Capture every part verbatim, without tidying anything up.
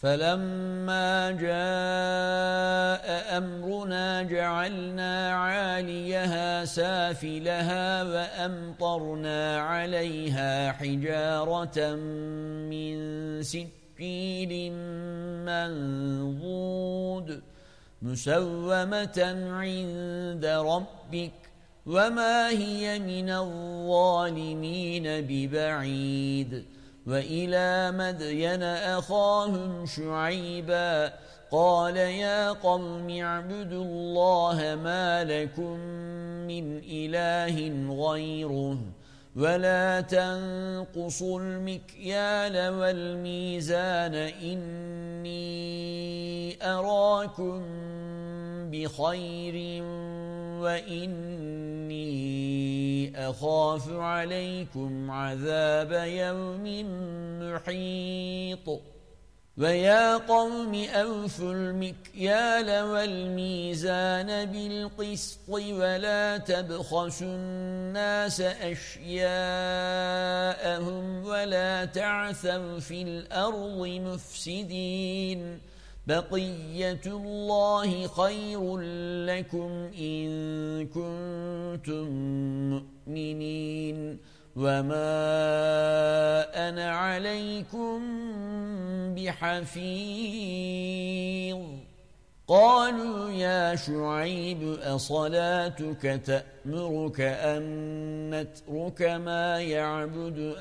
فَلَمَّا جَاءَ أَمْرُنَا جَعَلْنَا عَالِيَهَا سَافِلَهَا وَأَمْطَرْنَا عَلَيْهَا حِجَارَةً مِّن سِجِّيلٍ مَّنضُودٍ مُّسَوَّمَةً عِندَ رَبِّكَ وَمَا هِيَ مِنَ الظَّالِمِينَ بِبَعِيدٍ وَإِلَى مَدْيَنَ أَخَاهُمْ شُعَيْبًا قَالَ يَا قَوْمِ اعْبُدُوا اللَّهَ مَا لَكُمْ مِنْ إِلَٰهٍ غَيْرُهُ وَلَا تَنقُصُوا الْمِكْيَالَ وَالْمِيزَانَ إِنِّي أَرَاكُمْ بِخَيْرٍ وَإِنِّي أَخَافُ عَلَيْكُمْ عَذَابَ يَوْمٍ مُحِيطٍ وَيَا قَوْمِ أَوْفُوا الْمِكْيَالَ وَالْمِيزَانَ بِالْقِسْطِ وَلَا تَبْخَسُوا النَّاسَ أَشْيَاءَهُمْ وَلَا تَعْثَوْا فِي الْأَرْضِ مُفْسِدِينَ بَقِيَّةُ اللَّهِ خَيْرٌ لَكُمْ إِن كُنتُم مُّؤْمِنِينَ وَمَا أَنَا عَلَيْكُمْ بِحَفِيظٍ قَالُوا يَا شُعَيْبُ أَصَلَاتُكَ تَأْمُرُكَ أَن نَّتْرُكَ مَا يَعْبُدُ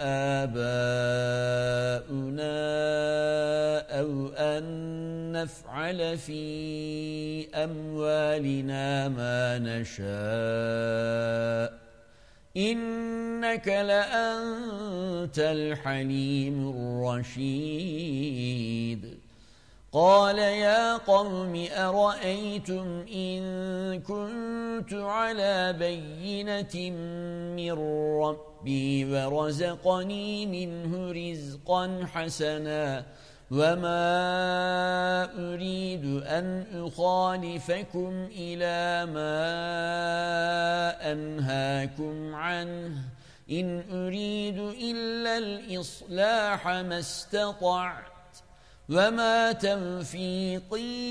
آبَاؤُنَا أَوْ أَن نَّفْعَلَ فِي أَمْوَالِنَا مَا نَشَاءُ إِنَّكَ لَأَنْتَ الْحَلِيمُ الرَّشِيدُ قَالَ يَا قَوْمِ أَرَأَيْتُمْ إِن كُنتُ عَلَى بَيِّنَةٍ مِّن رَّبِّي وَرَزَقَنِي مِنْهُ رِزْقًا حَسَنًا وَمَا أُرِيدُ أَنْ أُخَالِفَكُمْ إِلَى مَا أَنْهَاكُمْ عَنْهُ إِنْ أُرِيدُ إِلَّا الْإِصْلَاحَ مَا اسْتَطَعْتُ وَمَا تَوْفِيقِي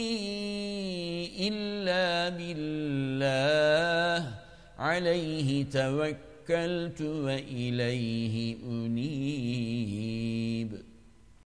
إِلَّا بِاللَّهِ عَلَيْهِ تَوَكَّلْتُ وَإِلَيْهِ أُنِيبُ